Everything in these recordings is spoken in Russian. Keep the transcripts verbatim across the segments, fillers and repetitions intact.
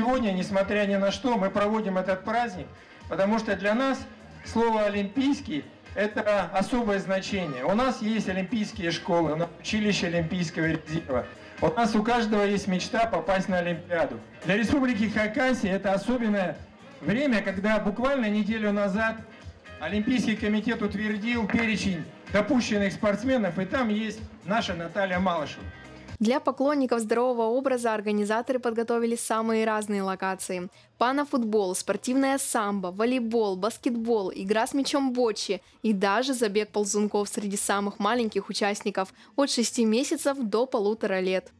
сегодня, несмотря ни на что, мы проводим этот праздник, потому что для нас слово «олимпийский» – это особое значение. У нас есть олимпийские школы, у нас училище Олимпийского резерва. У нас у каждого есть мечта попасть на Олимпиаду. Для Республики Хакасия это особенное время, когда буквально неделю назад Олимпийский комитет утвердил перечень допущенных спортсменов, и там есть наша Наталья Малышева. Для поклонников здорового образа организаторы подготовили самые разные локации. Панафутбол, спортивная самбо, волейбол, баскетбол, игра с мячом бочи и даже забег ползунков среди самых маленьких участников от шести месяцев до полутора лет.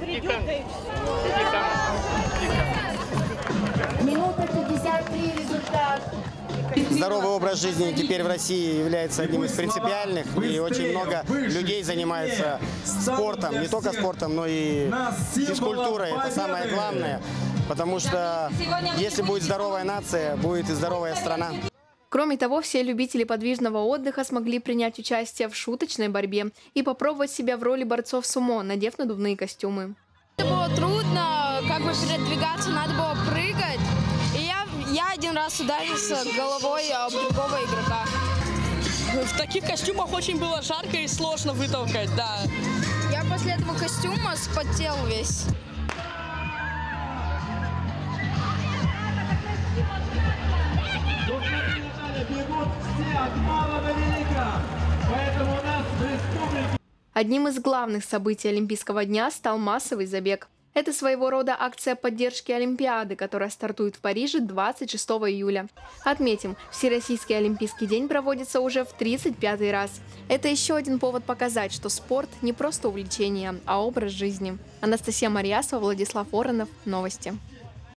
Минута пятьдесят три, результат. Здоровый образ жизни теперь в России является одним из принципиальных, и очень много людей занимаются спортом, не только спортом, но и физкультурой. Это самое главное, потому что если будет здоровая нация, будет и здоровая страна. Кроме того, все любители подвижного отдыха смогли принять участие в шуточной борьбе и попробовать себя в роли борцов сумо, надев надувные костюмы. Это было трудно, как бы передвигаться, надо было прыгать. И я, я один раз ударился головой об другого игрока. В таких костюмах очень было жарко и сложно вытолкать, да. Я после этого костюма спотел весь. Одним из главных событий Олимпийского дня стал массовый забег. Это своего рода акция поддержки Олимпиады, которая стартует в Париже двадцать шестого июля. Отметим, Всероссийский Олимпийский день проводится уже в тридцать пятый раз. Это еще один повод показать, что спорт не просто увлечение, а образ жизни. Анастасия Марьясова, Владислав Воронов. Новости.